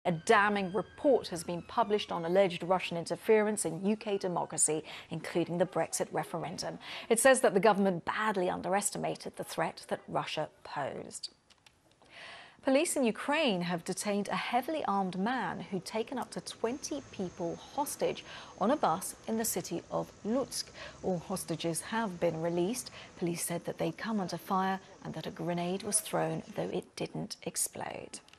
A damning report has been published on alleged Russian interference in UK democracy, including the Brexit referendum. It says that the government badly underestimated the threat that Russia posed. Police in Ukraine have detained a heavily armed man who'd taken up to 20 people hostage on a bus in the city of Lutsk. All hostages have been released. Police said that they'd come under fire and that a grenade was thrown, though it didn't explode.